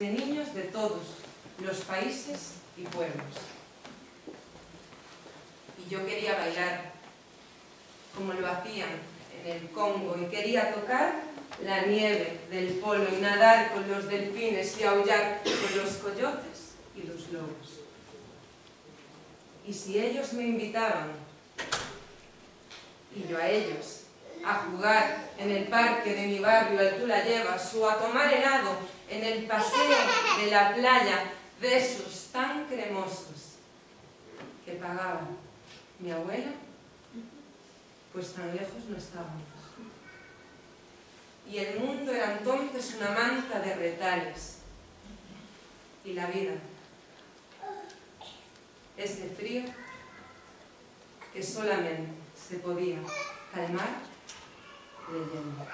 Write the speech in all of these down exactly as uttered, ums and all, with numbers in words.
de niños de todos los países y pueblos. Y yo quería bailar como lo hacían en el Congo y quería tocar la nieve del polo y nadar con los delfines y aullar con los coyotes y los lobos. Y si ellos me invitaban, y yo a ellos, a jugar en el parque de mi barrio al Tú la llevas o a tomar helado en el paseo de la playa de esos tan cremosos que pagaba mi abuela, pues tan lejos no estábamos. Y el mundo era entonces una manta de retales y la vida ese frío que solamente se podía calmar leyendo.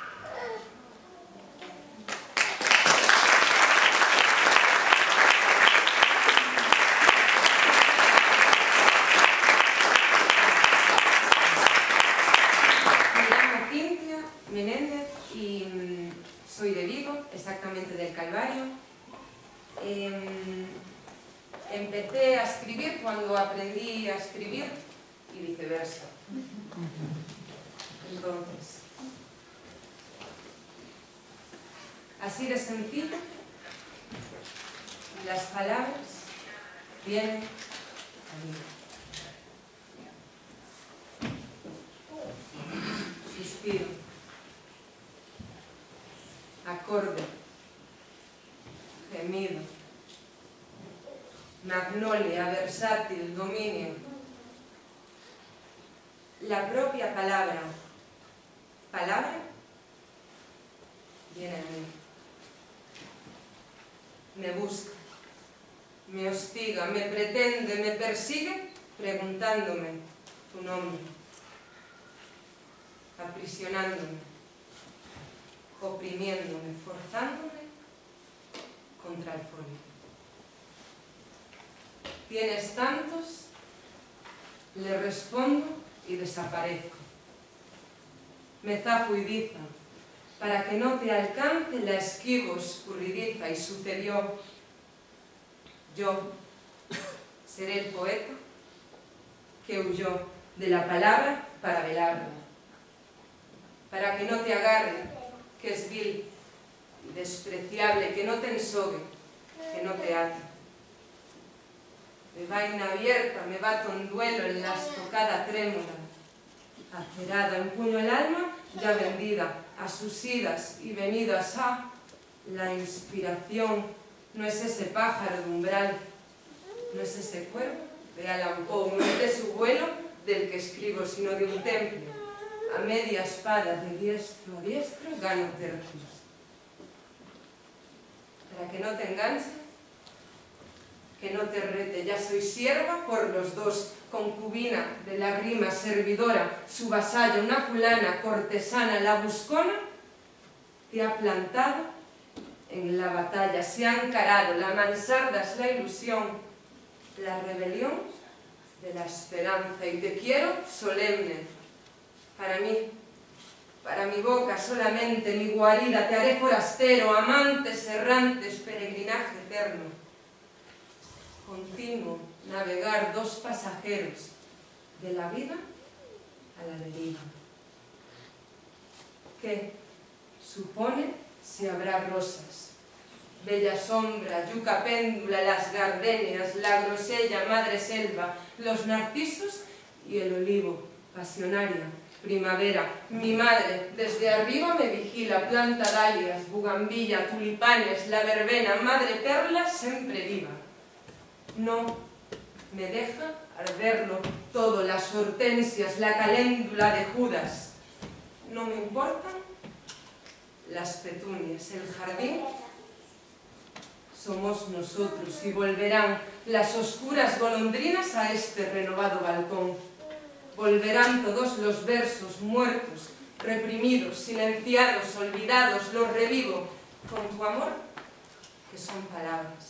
Me llamo Cintia Menéndez y mmm, soy de Vigo, exactamente del Calvario. Eh, Empecé a escribir cuando aprendí a escribir y viceversa. Entonces, así de sencillo, las palabras vienen a mí. Suspiro, acorde, gemido, magnolia, versátil, dominio. La propia palabra, palabra, viene a mí. Me busca, me hostiga, me pretende, me persigue, preguntándome tu nombre, aprisionándome, oprimiéndome, forzándome contra el folio. Tienes tantos, le respondo y desaparezco. Me zafuidiza, para que no te alcance la esquivo escurridiza, y sucedió. Yo seré el poeta que huyó de la palabra para velarla, para que no te agarre, que es vil y despreciable, que no te ensogue, que no te ate. De vaina abierta me bato en duelo en la estocada trémula, acerada, empuño el alma ya vendida a sus idas y venidas a la inspiración. No es ese pájaro de umbral, no es ese cuervo de Allan Poe, no es de su vuelo del que escribo, sino de un temple. A media espada, de diestro a diestro, gano tercios. Para que no te enganche, que no te rete, ya soy sierva por los dos, concubina de la rima, servidora, su vasalla, una fulana, cortesana, la buscona, te ha plantado en la batalla, se ha encarado, la mansarda es la ilusión, la rebelión de la esperanza, y te quiero solemne, para mí, para mi boca solamente, mi guarida, te haré forastero, amantes errantes, peregrinaje eterno. Continuo navegar dos pasajeros de la vida a la deriva. ¿Qué supone si habrá rosas? Bella sombra, yuca péndula, las gardenias, la grosella, madre selva, los narcisos y el olivo, pasionaria, primavera. Mi madre desde arriba me vigila, planta dalias, bugambilla, tulipanes, la verbena, madre perla, siempre viva. No me deja arderlo todo, las hortensias, la caléndula de Judas. No me importan las petunias, el jardín somos nosotros, y volverán las oscuras golondrinas a este renovado balcón. Volverán todos los versos muertos, reprimidos, silenciados, olvidados, los revivo con tu amor, que son palabras.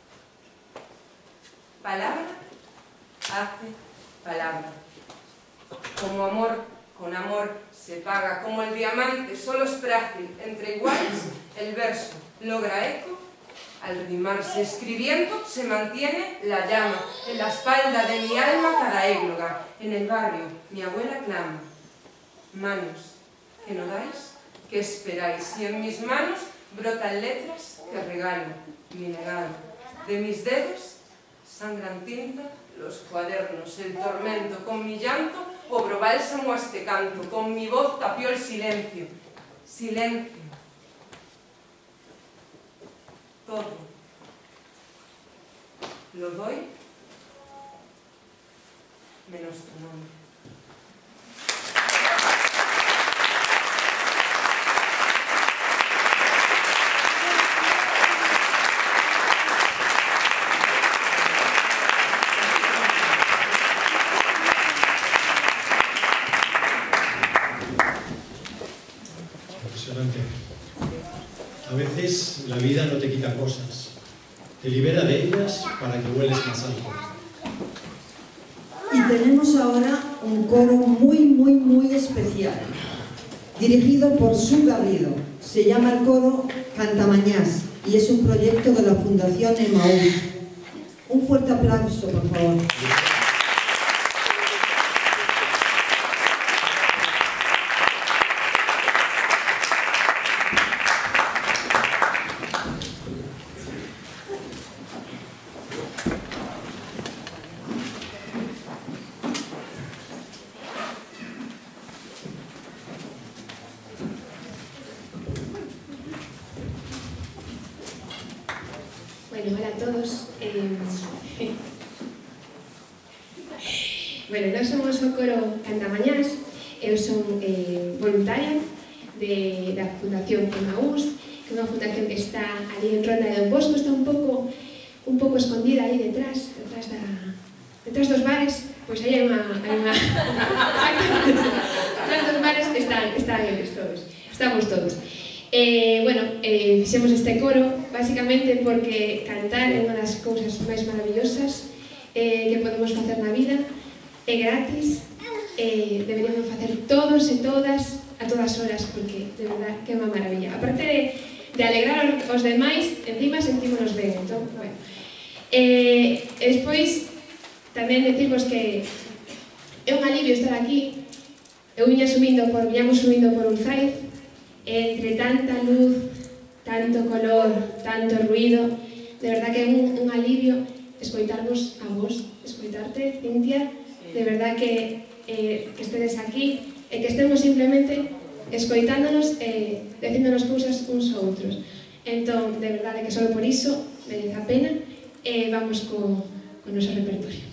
Palabra hace palabra. Como amor con amor se paga, como el diamante solo es frágil, entre iguales el verso logra eco Al rimarse escribiendo se mantiene la llama en la espalda de mi alma cada égloga. En el barrio mi abuela clama: manos, ¿que no dais? ¿Qué esperáis? Y en mis manos brotan letras que regalo, mi legado. De mis dedos sangran tinta los cuadernos, el tormento. Con mi llanto obro bálsamo a este canto, con mi voz tapió el silencio. Silencio. Todo. Lo doy, menos tu nombre. Impresionante. A veces la vida no te quita cosas, te libera de ellas para que vueles más alto. Y tenemos ahora un coro muy, muy, muy especial, dirigido por Su Garrido. Se llama el coro Cantamañás y es un proyecto de la Fundación Emaús. Un fuerte aplauso, por favor. Bueno, hola a todos. Eh, bueno, nós somos o coro Cantamañás. Eu son eh, voluntaria de, da Fundación Emaús, que é unha fundación que está ali en Ronda de Don Bosco, está un pouco un pouco escondida aí detrás, detrás da detrás dos bares, pois aí hai unha hai unha detrás dos bares están están eles todos. Estamos todos. Eh, bueno, eh, fixemos este coro basicamente porque cantar é unha das cousas máis maravillosas eh, que podemos facer na vida, é gratis, eh, deberíamos facer todos e todas a todas horas, porque de verdad que é unha maravilla. Aparte de, de alegrar os demais, encima sentímonos ben. Entón, bueno. eh, despois tamén decimos que é un alivio estar aquí. Eu viña subindo por, viñamos subindo por un zaiz, entre tanta luz, tanto color, tanto ruido, de verdad que é un, un alivio escoitarvos a vos, escoitarte, Cintia, de verdad que, eh, que estedes aquí e que estemos simplemente escoitándonos e eh, dicíndonos cousas uns a outros. Entón, de verdade que só por iso merece a pena e eh, vamos co, co noso repertorio.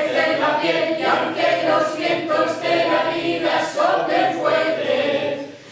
Y aunque los vientos de la vida soplen fuerte,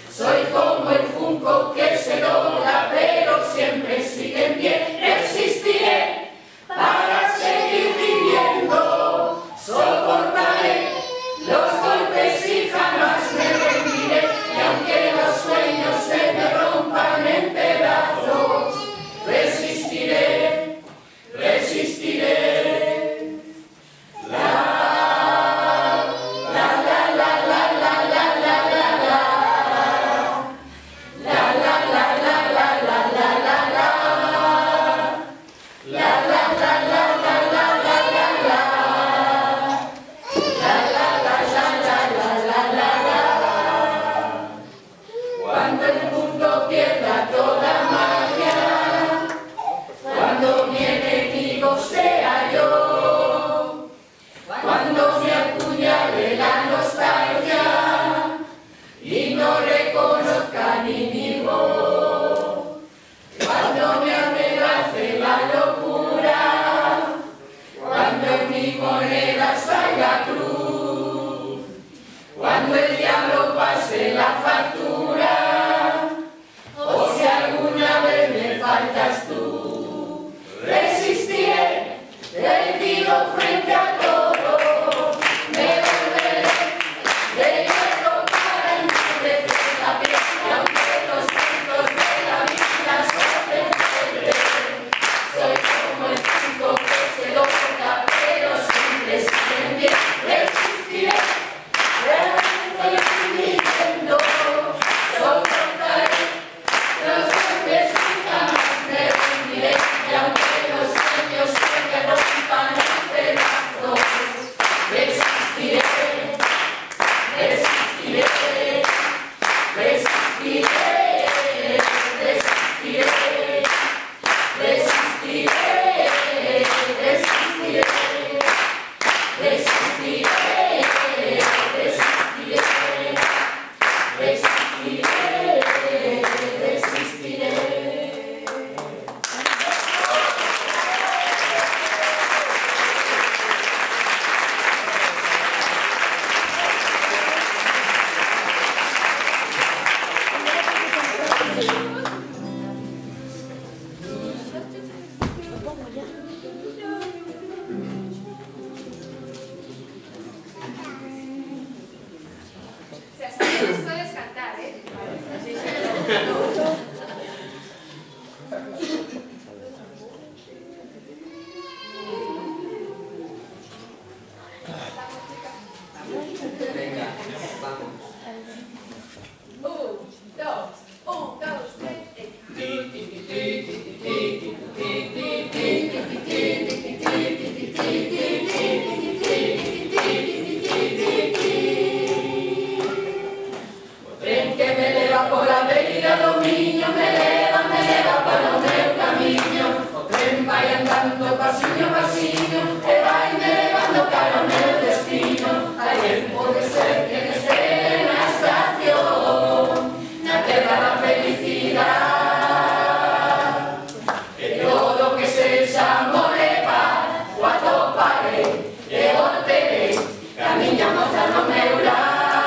queres podes cantar, eh? Así se Venga, vamos. Un, dos, un, dos, tres. Tren que me leva pola beira do Miño, me leva, me leva para o meu camiño. O tren vai andando pasiño, pasiño, e vai me levando para o meu destino. Alguén pode ser que me espere na estación, na terra da felicidade. E todo que sexa amor e paz, o atoparei e o terei, camiña moza no meu lar.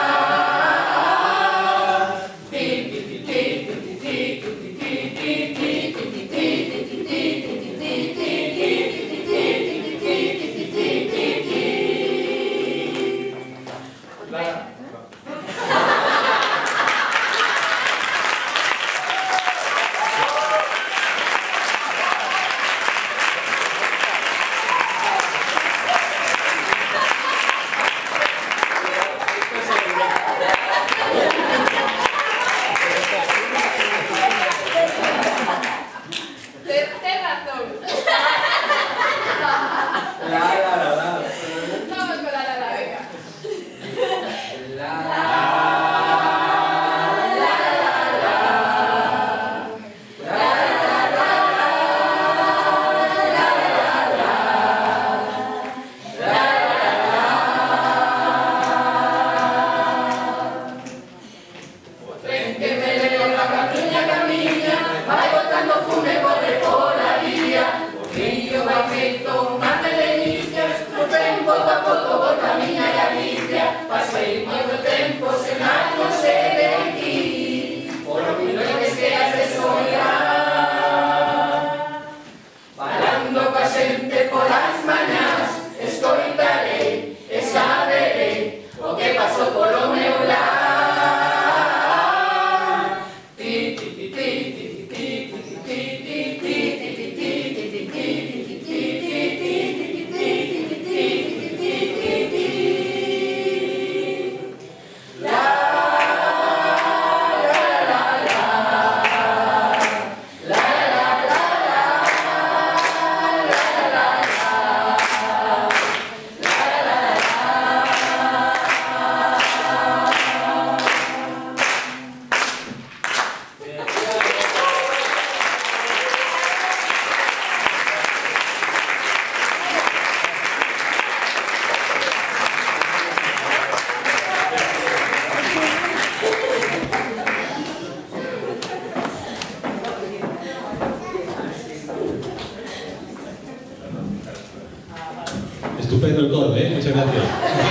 Estupendo el coro, ¿eh? Muchas gracias.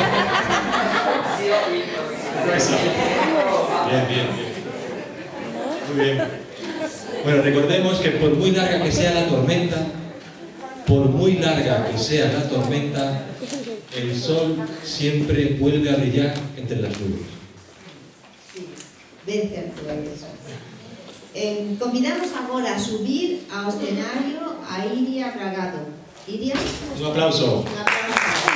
Bien, bien, bien. Muy bien. Bueno, recordemos que por muy larga que sea la tormenta, por muy larga que sea la tormenta, el sol siempre vuelve a brillar entre las nubes. Ben certo, é eso. Eh, convidamos agora a subir ao escenario a Iria Bragado. Iria? Un aplauso. Un aplauso.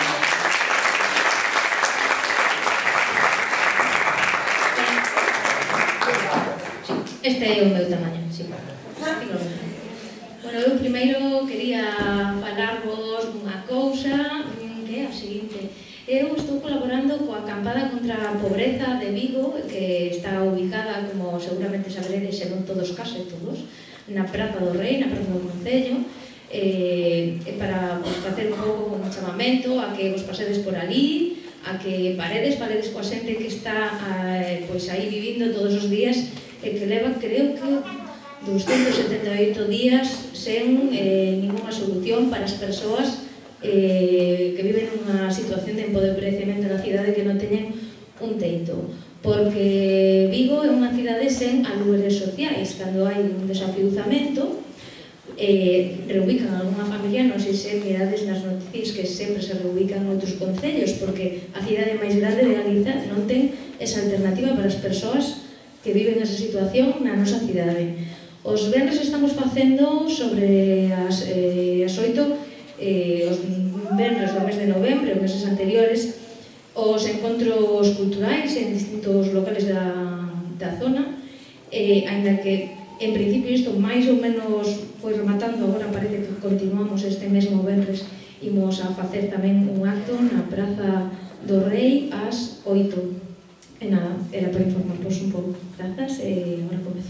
Este é o meu tamaño, sí. Bueno, eu primeiro quería falarvos dunha cousa que é a seguinte. Eu estou colaborando coa acampada contra a pobreza de Vigo, que está ubicada, como seguramente sabredes, se non todos case todos, na Praza do Rei, na Praza do Concello, eh, para pues, facer un pouco un chamamento a que vos pasedes por ali, a que paredes, paredes coa xente que está eh, pues, aí vivindo todos os días e que leva, creo que, doscientos setenta e oito días sen eh, ninguna solución para as persoas eh, que viven nunha situación de empobrecemento na cidade que non teñen un teito. Porque Vigo é unha cidade sen alugueres sociais. Cando hai un desafiuzamento, eh, reubican a alguna familia, non sei se mirades nas noticias que sempre se reubican outros concellos, porque a cidade máis grande de Galiza non ten esa alternativa para as persoas que viven esa situación na nosa cidade. Os venres estamos facendo sobre as, eh, as oito, eh, os venres do mes de novembro, os meses anteriores, os encontros culturais en distintos locales da, da zona, eh, ainda que en principio isto máis ou menos foi rematando, agora parece que continuamos este mesmo venres, imos a facer tamén un acto na Praza do Rei ás oito. E nada, era para informarvos un pouco. Grazas e agora comezo.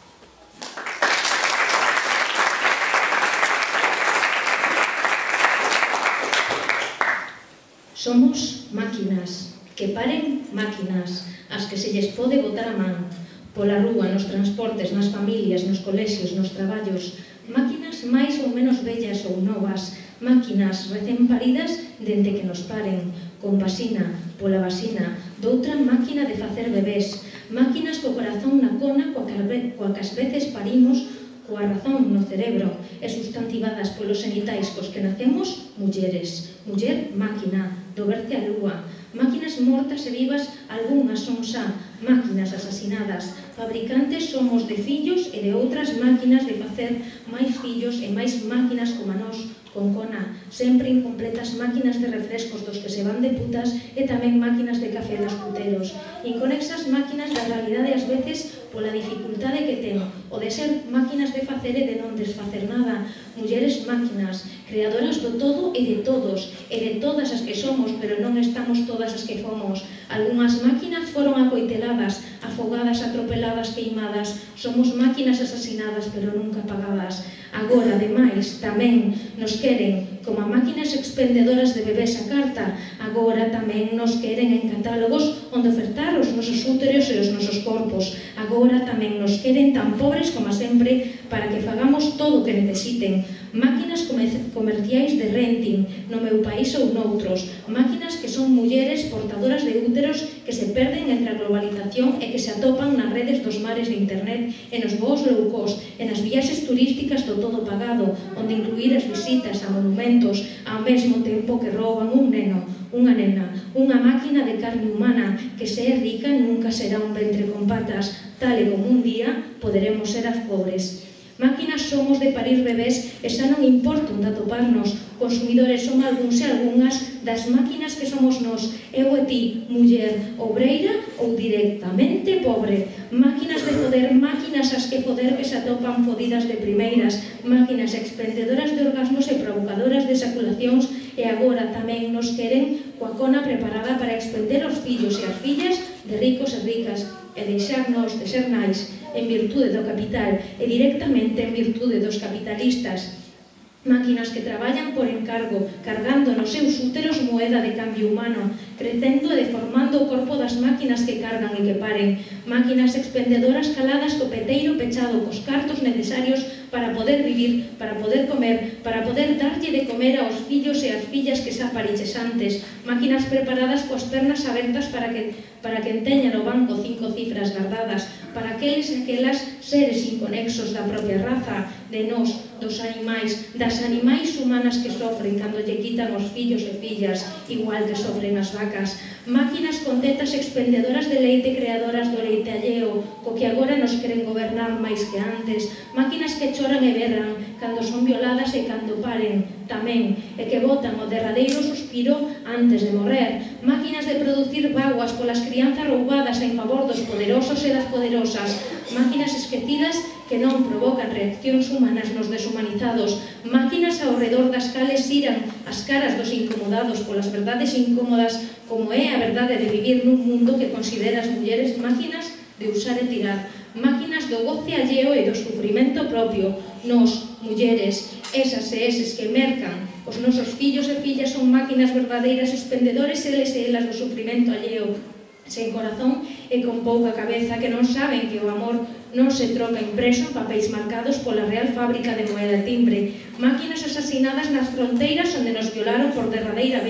Somos máquinas, que paren máquinas, as que se lles pode botar a man, pola rúa, nos transportes, nas familias, nos colexios, nos traballos, máquinas máis ou menos vellas ou novas, máquinas recén paridas dende que nos paren, con vasina, pola vasina, doutra máquina de facer bebés, máquinas co corazón na cona coa que as veces parimos coa razón no cerebro e sustantivadas polos genitais cos que nacemos, mulleres, muller máquina, do verte a lúa, máquinas mortas e vivas, algunhas son xa, máquinas asasinadas, fabricantes somos de fillos e de outras máquinas de facer máis fillos e máis máquinas como a nós, con cona, sempre incompletas máquinas de refrescos dos que se van de putas e tamén máquinas de café dos puteros, inconexas máquinas da realidade ás veces pola dificultade que ten, o de ser máquinas de facer e de non desfacer nada, mulleres máquinas, creadoras do todo e de todos, e de todas as que somos, pero non estamos todas as que fomos. Algunhas máquinas foron acoiteladas, afogadas, atropeladas, queimadas, somos máquinas asasinadas, pero nunca apagadas. Agora, ademais, tamén nos queren como a máquinas expendedoras de bebés a carta, agora tamén nos queren en catálogos onde ofertar os nosos úteros e os nosos corpos, agora tamén nos queren tan pobres como sempre para que fagamos todo o que necesiten, máquinas comerciais de renting no meu país ou noutros, máquinas que son mulleres portadoras de úteros que se perden entre a globalización e que se atopan nas redes dos mares de internet e nos voos low cost e nas viaxes turísticas do todo pagado, onde incluir as visitas a monumentos ao mesmo tempo que rouban un neno, unha nena, unha máquina de carne humana que se é rica nunca será un ventre con patas, tal e como un día poderemos ser as pobres. Máquinas somos de parir bebés e xa non importa onde atoparnos, consumidores son algúns e algunhas das máquinas que somos nós, eu e ti, muller, obreira ou directamente pobre, máquinas de poder, máquinas as que poder que se atopan fodidas de primeiras, máquinas expendedoras de orgasmos e provocadoras de ejaculacións e agora tamén nos queren coa cona preparada para expender os fillos e as fillas de ricos e ricas e deixarnos de ser nais en virtude do capital e directamente en virtude dos capitalistas. Máquinas que traballan por encargo, cargando nos seus úteros moeda de cambio humano, crecendo e deformando o corpo das máquinas que cargan e que paren. Máquinas expendedoras caladas co peteiro pechado cos cartos necesarios para poder vivir, para poder comer, para poder darlle de comer aos fillos e ás fillas que xa pariches antes. Máquinas preparadas coas pernas abertas para que, para que enteñan o banco cinco cifras guardadas, para aqueles e aquelas seres inconexos da propia raza, de nós, dos animais, das animais humanas que sofren cando lle quitan os fillos e fillas, igual que sofren as vacas. Máquinas con tetas expendedoras de leite, creadoras do leite alleo, co que agora nos queren gobernar máis que antes. Máquinas que choran e berran cando son violadas e cando paren, tamén, e que botan o derradeiro suspiro antes de morrer. Máquinas de producir vaguas polas crianzas roubadas en favor dos poderosos e das poderosas. Máquinas esquecidas que non provocan reaccións humanas nos deshumanizados, máquinas ao redor das cales iran as caras dos incomodados polas verdades incómodas, como é a verdade de vivir nun mundo que considera as mulleres máquinas de usar e tirar, máquinas do goce alleo e do sufrimento propio. Nos, mulleres, esas e eses que mercan os nosos fillos e fillas son máquinas verdadeiras expendedores eles e elas do sufrimento alleo, sen corazón e con pouca cabeza, que non saben que o amor non se troca impreso en papéis marcados pola Real Fábrica de Moeda e Timbre. Máquinas asasinadas nas fronteiras onde nos violaron por derradeira vez,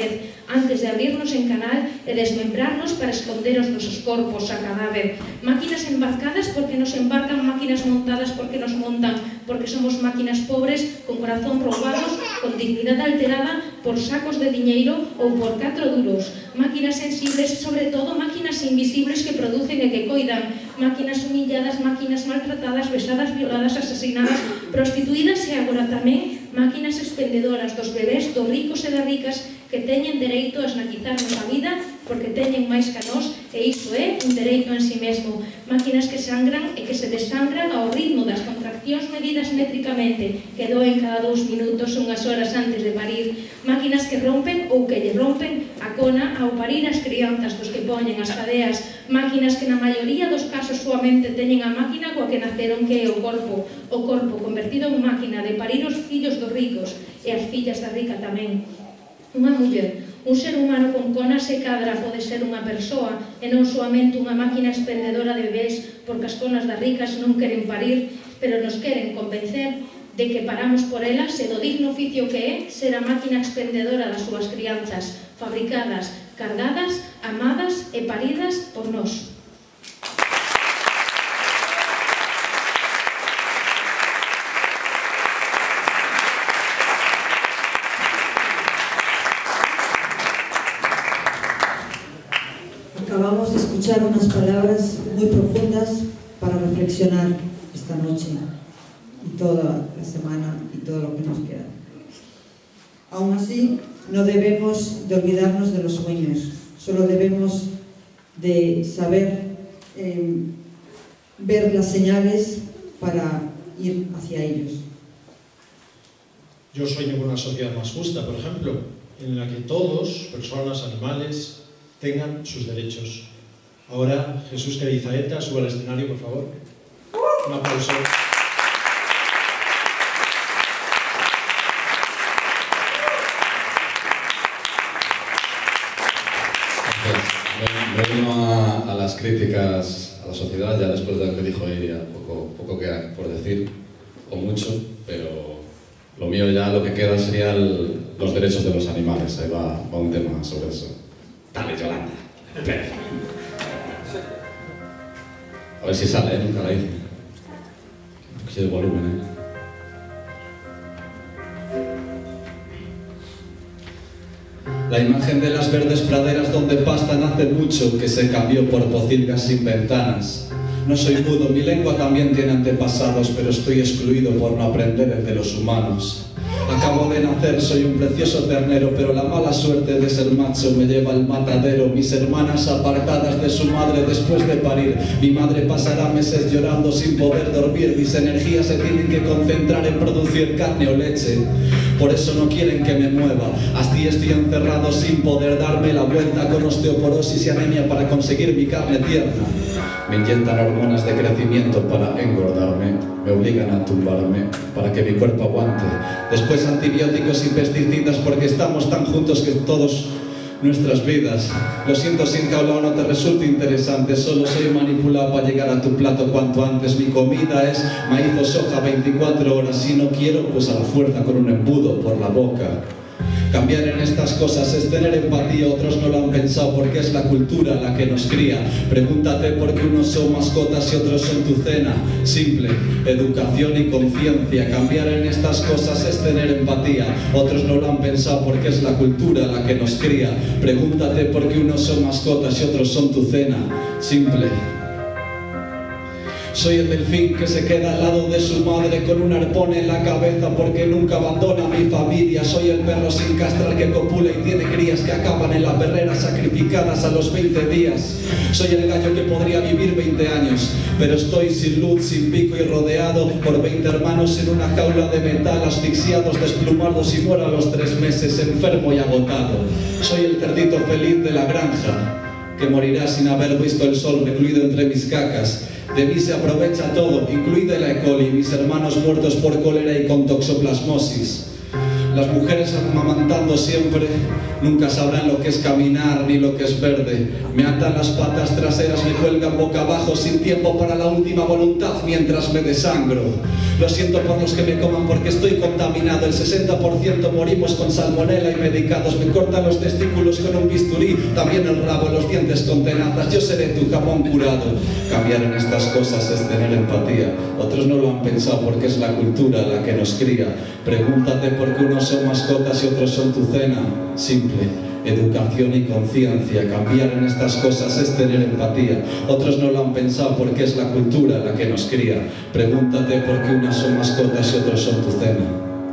antes de abrirnos en canal e desmembrarnos para esconder os nosos corpos a cadáver. Máquinas embarcadas porque nos embarcan, máquinas montadas porque nos montan, porque somos máquinas pobres, con corazón roubados, con dignidade alterada por sacos de diñeiro ou por catro duros. Máquinas sensibles, sobre todo máquinas invisibles que producen e que coidan. Máquinas humilladas, máquinas maltratadas, besadas, violadas, asesinadas, prostituídas e agora tamén máquinas expendedoras dos bebés, dos ricos e das ricas que teñen dereito a esnaquizarnos a vida porque teñen máis que nós e iso é un dereito en si mesmo. Máquinas que sangran e que se desangran ao ritmo das contraccións medidas métricamente que doen cada dous minutos unhas horas antes de parir. Máquinas que rompen ou que lle rompen a cona ao parir as crianzas dos que poñen as cadeas. Máquinas que na maioría dos casos soamente teñen a máquina coa que naceron, que é o corpo. O corpo convertido en máquina de parir os fillos dos ricos e as fillas da rica tamén. Unha muller, un ser humano con conas e cadra pode ser unha persoa e non soamente unha máquina expendedora de bebés, porque as conas das ricas non queren parir, pero nos queren convencer de que paramos por elas e do digno oficio que é ser a máquina expendedora das súas crianzas, fabricadas, cargadas, amadas e paridas por nós. Acabamos de escuchar unas palabras muy profundas para reflexionar esta noche y toda la semana y todo lo que nos queda. Aún así, no debemos de olvidarnos de los sueños, solo debemos de saber eh, ver las señales para ir hacia ellos. Yo sueño con una sociedad más justa, por ejemplo, en la que todos, personas, animales, tengan sus derechos. Ahora, Jesús Querizaeta, sube al escenario, por favor. Un aplauso. Me uno a, a las críticas a la sociedad, ya después de lo que dijo ella, poco, poco queda por decir, o mucho, pero lo mío ya, lo que queda sería el, los derechos de los animales. Ahí va, va un tema sobre eso. Dale, Yolanda. A ver si sale, ¿eh? Nunca la hice. Un poquito de volumen, ¿eh? La imagen de las verdes praderas donde pastan hace mucho que se cambió por pocilgas sin ventanas. No soy mudo, mi lengua también tiene antepasados, pero estoy excluido por no aprender de los humanos. Acabo de nacer, soy un precioso ternero, pero la mala suerte de ser macho me lleva al matadero. Mis hermanas apartadas de su madre después de parir. Mi madre pasará meses llorando sin poder dormir. Mis energías se tienen que concentrar en producir carne o leche. Por eso no quieren que me mueva. Así estoy encerrado sin poder darme la vuelta, con osteoporosis y anemia para conseguir mi carne tierna. Me inyectan hormonas de crecimiento para engordarme, me obligan a tumbarme para que mi cuerpo aguante. Después antibióticos y pesticidas porque estamos tan juntos que todos nuestras vidas. Lo siento si encaulado no te resulta interesante, solo soy manipulado para llegar a tu plato cuanto antes. Mi comida es maíz o soja veinticuatro horas, si no quiero pues a la fuerza con un embudo por la boca. Cambiar en estas cosas es tener empatía, otros no lo han pensado porque es la cultura la que nos cría. Pregúntate por qué unos son mascotas y otros son tu cena. Simple, educación y conciencia. Cambiar en estas cosas es tener empatía, otros no lo han pensado porque es la cultura la que nos cría. Pregúntate por qué unos son mascotas y otros son tu cena. Simple. Soy el delfín que se queda al lado de su madre con un arpón en la cabeza porque nunca abandona a mi familia. Soy el perro sin castrar que copula y tiene crías que acaban en la perrera sacrificadas a los veinte días. Soy el gallo que podría vivir veinte años, pero estoy sin luz, sin pico y rodeado por veinte hermanos en una jaula de metal, asfixiados, desplumados y muero a los tres meses, enfermo y agotado. Soy el cerdito feliz de la granja que morirá sin haber visto el sol recluido entre mis cacas. De mí se aprovecha todo, incluida la E. coli, mis hermanos muertos por cólera y con toxoplasmosis. Las mujeres amamantando siempre nunca sabrán lo que es caminar ni lo que es verde. Me atan las patas traseras, me cuelgan boca abajo sin tiempo para la última voluntad mientras me desangro. Lo siento por los que me coman porque estoy contaminado. El sesenta por ciento morimos con salmonela y medicados. Me cortan los testículos con un bisturí, también el rabo, los dientes con tenazas. Yo seré tu jamón curado. Cambiar en estas cosas es tener empatía. Otros no lo han pensado porque es la cultura la que nos cría. Pregúntate por qué unos son mascotas y otros son tu cena. Simple. Educación y conciencia. Cambiar en estas cosas es tener empatía. Otros no lo han pensado porque es la cultura la que nos cría. Pregúntate por qué unas son mascotas y otros son tu cena.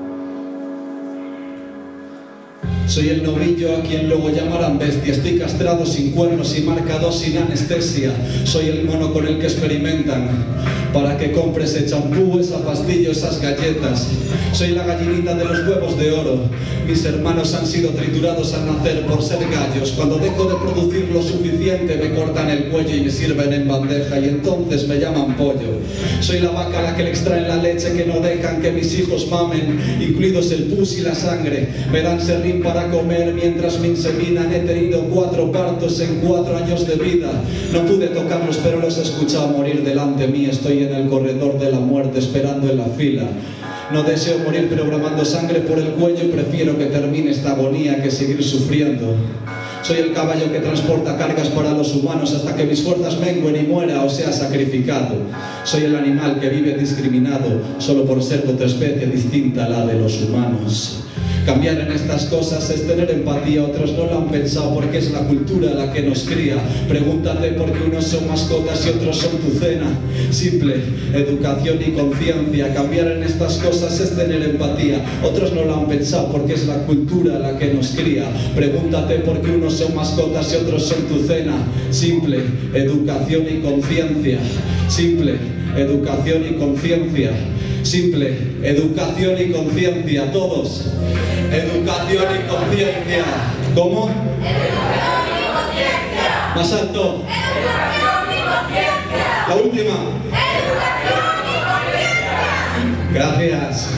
Soy el novillo a quien luego llamarán bestia. Estoy castrado sin cuernos y marcado sin anestesia. Soy el mono con el que experimentan para que compres ese champú, esa pastilla, esas galletas. Soy la gallinita de los huevos de oro. Mis hermanos han sido triturados al nacer por ser gallos. Cuando dejo de producir lo suficiente me cortan el cuello y me sirven en bandeja y entonces me llaman pollo. Soy la vaca a la que le extraen la leche que no dejan que mis hijos mamen, incluidos el pus y la sangre. Me dan serrín para comer mientras me inseminan. He tenido cuatro partos en cuatro años de vida. No pude tocarlos pero los he escuchado morir delante mí. Estoy en el corredor de la muerte esperando en la fila. No deseo morir programando sangre por el cuello y prefiero que termine esta agonía que seguir sufriendo. Soy el caballo que transporta cargas para los humanos hasta que mis fuerzas menguen y muera o sea sacrificado. Soy el animal que vive discriminado solo por ser de otra especie distinta a la de los humanos. Cambiar en estas cosas es tener empatía. Otros no lo han pensado porque es la cultura la que nos cría. Pregúntate por qué unos son mascotas y otros son tu cena. Simple, educación y conciencia. Cambiar en estas cosas es tener empatía. Otros no lo han pensado porque es la cultura la que nos cría. Pregúntate por qué unos son mascotas y otros son tu cena. Simple, educación y conciencia. Simple, educación y conciencia. Simple, educación y conciencia. Todos. Educación y conciencia. ¿Cómo? Educación y conciencia. Más alto. Educación y conciencia. La última. Educación y conciencia. Gracias.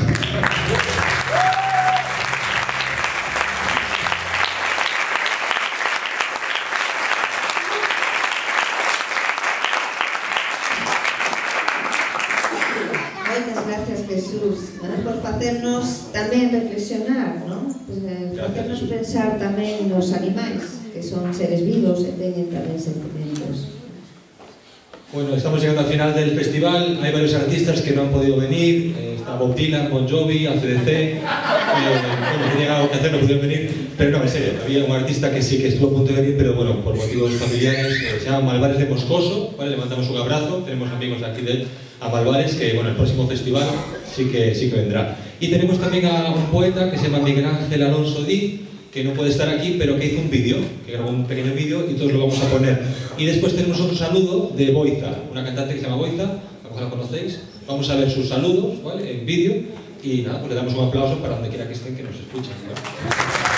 Moitas gracias, Jesús, ¿no? Por facernos tamén reflexionar, ¿no? Pues, eh, facernos pensar tamén nos animais, que son seres vivos e teñen tamén sentimentos. Bueno, estamos llegando al final del festival. Hay varios artistas que no han podido venir. Eh, está Bob Dylan, Bon Jovi, A C D C. Eh, bueno, tenían algo que hacer, no pudieron venir. Pero no, en serio, había un artista que sí que estuvo a punto de venir, pero bueno, por motivos familiares. Eh, se llama Malvares de Moscoso, ¿vale? Le mandamos un abrazo. Tenemos amigos aquí de a Malvares, que bueno, el próximo festival sí que, sí que vendrá. Y tenemos también a un poeta que se llama Miguel Ángel Alonso Díaz, que no puede estar aquí, pero que hizo un vídeo, que grabó un pequeño vídeo y todos lo vamos a poner. Y después tenemos otro saludo de Boiza, una cantante que se llama Boiza, a lo mejor la conocéis. Vamos a ver sus saludos, ¿vale? En vídeo. Y nada, pues le damos un aplauso para donde quiera que estén, que nos escuchen, ¿vale?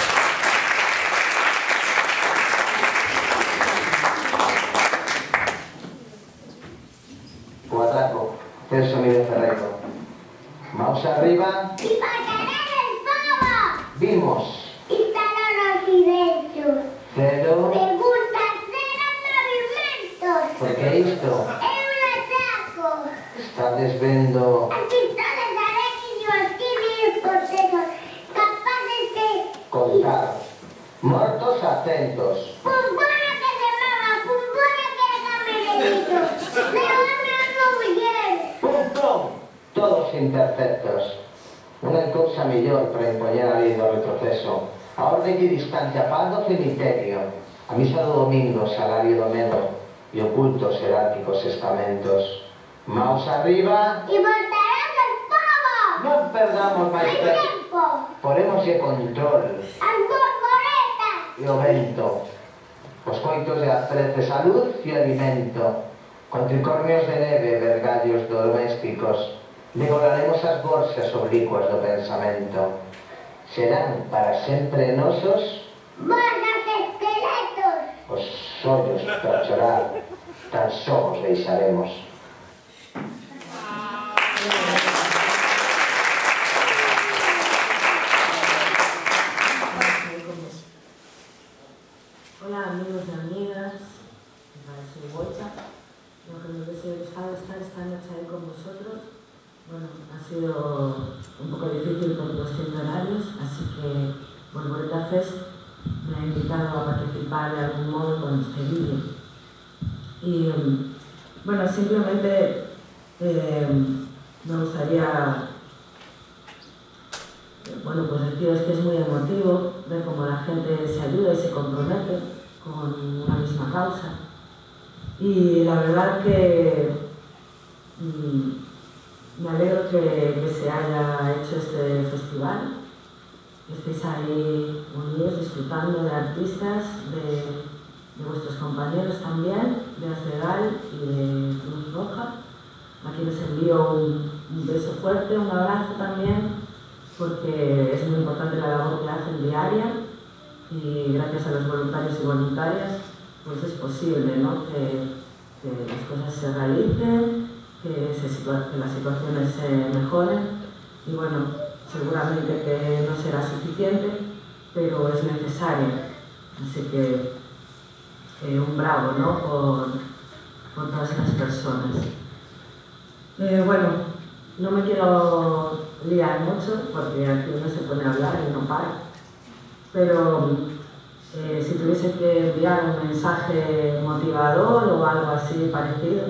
Cuadraco, Celso Miguel Ferreiro. Mouse arriba. ¡Y pagarán el pavo! Vimos. Instalan los silencios. Cero. Preguntas, serán movimentos. Por que isto? É un atraco. Estades vendo... As pistolas harán niños químicos cortejos capaces de... contar. Mortos atentos. Pumbona que se mama, pumbona que é camerelito. Leona no muller. Pum, pum. Todos imperfectos. Unha cousa mellor para impoñer a lei do retroceso. A orde de distancia paz do cemiterio. A misa do domingo, salario do medo. E ocultos jerárquicos estamentos. Maus arriba. Y voltarán el pavo. Non perdamos máis Hai tempo. tempo. Porémoslle control. As borboletas. E o vento. Os coitos e as preces a luz e alimento. Con tricornios de neve, vergallos domésticos. Devoraremos as gorxas oblicuas do pensamento. Serán para sempre nosos Borras esqueletos. os ollos para chorar. Tan só os deixaremos. hubiese gustado estar esta noche ahí con vosotros. Bueno, ha sido un poco difícil por cuestión de horarios, así que Borboleta Fest me ha invitado a participar de algún modo con este vídeo. Y bueno, simplemente eh, me gustaría bueno, pues deciros que es muy emotivo ver cómo la gente se ayuda y se compromete con una misma causa. Y la verdad que mmm, me alegro que, que se haya hecho este festival, que estéis ahí unidos disfrutando de artistas, de, de vuestros compañeros también, de ASDEGAL y de Cruz Roja. Aquí les envío un, un beso fuerte, un abrazo también, porque es muy importante la labor que hacen diaria y gracias a los voluntarios y voluntarias pues es posible, ¿no? que, que las cosas se realicen, que, se situa que las situaciones se mejoren y bueno, seguramente que no será suficiente, pero es necesario. Así que eh, un bravo, ¿no? por, por todas las personas. Eh, bueno, no me quiero liar mucho porque aquí uno se pone a hablar y no para, pero eh, si tuviese que enviar un mensaje motivador o algo así parecido,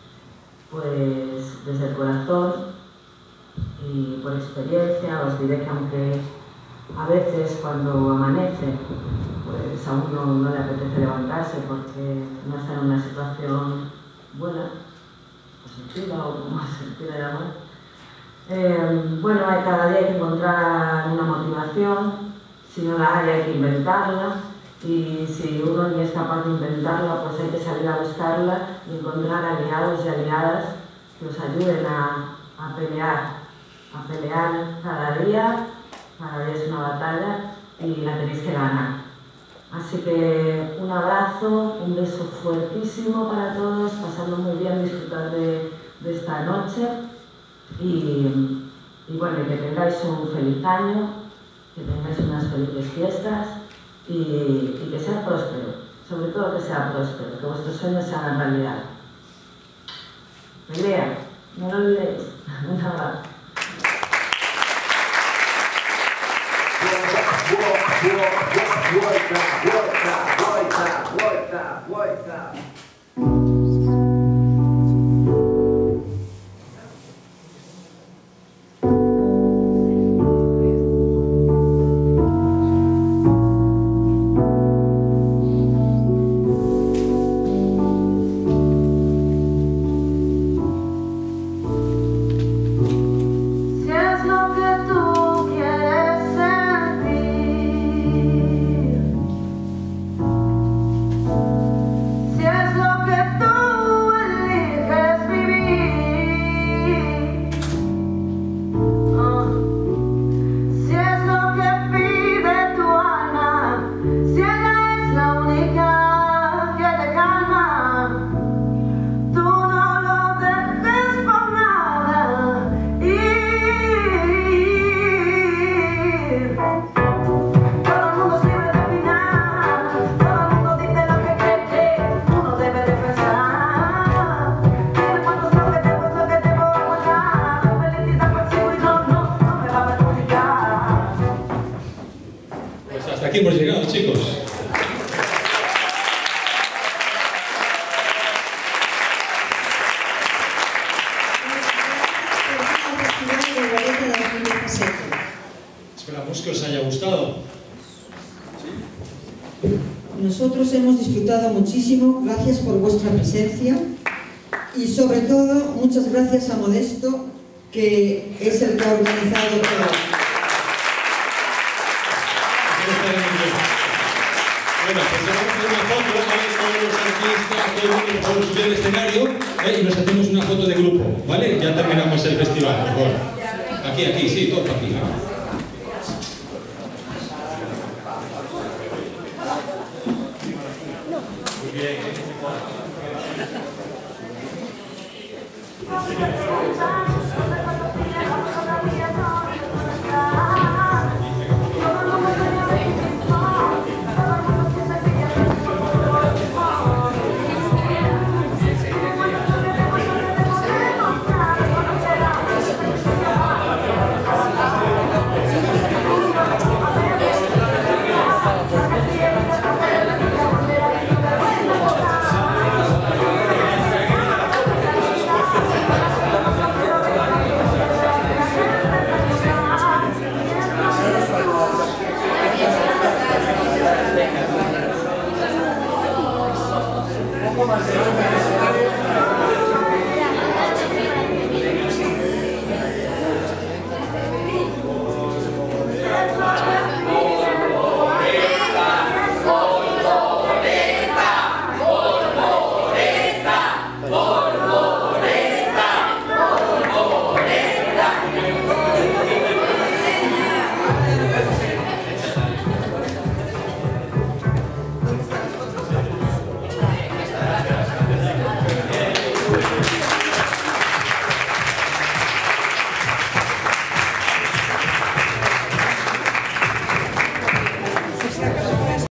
pues desde el corazón y por experiencia os diré que aunque a veces cuando amanece pues a uno no le apetece levantarse porque no está en una situación buena, positiva o como se quiera llamar. Eh, bueno, hay, cada día hay que encontrar una motivación, si no la hay hay que inventarla y si uno ni es capaz de inventarla pues hay que salir a buscarla y encontrar aliados y aliadas que os ayuden a, a pelear, a pelear cada día, cada día es una batalla y la tenéis que ganar. Así que un abrazo, un beso fuertísimo para todos, pasarlo muy bien, disfrutar de, de esta noche. Y, y bueno, que tengáis un feliz año, que tengáis unas felices fiestas y, y que sea próspero, sobre todo que sea próspero, que vuestros sueños se hagan realidad. Pelea, no lo olvidéis. Un abrazo. Aquí hemos llegado, chicos. Esperamos que os haya gustado. Nosotros hemos disfrutado muchísimo, gracias por vuestra presencia y sobre todo muchas gracias a Modesto, que es el que ha organizado todo. Bueno, pues vamos a hacer una foto, a ver, todos los artistas, todo el mundo, por favor, subir al escenario eh, y nos hacemos una foto de grupo, ¿vale? Ya terminamos el festival, por favor. Aquí, aquí, sí, todo aquí. Muy bien.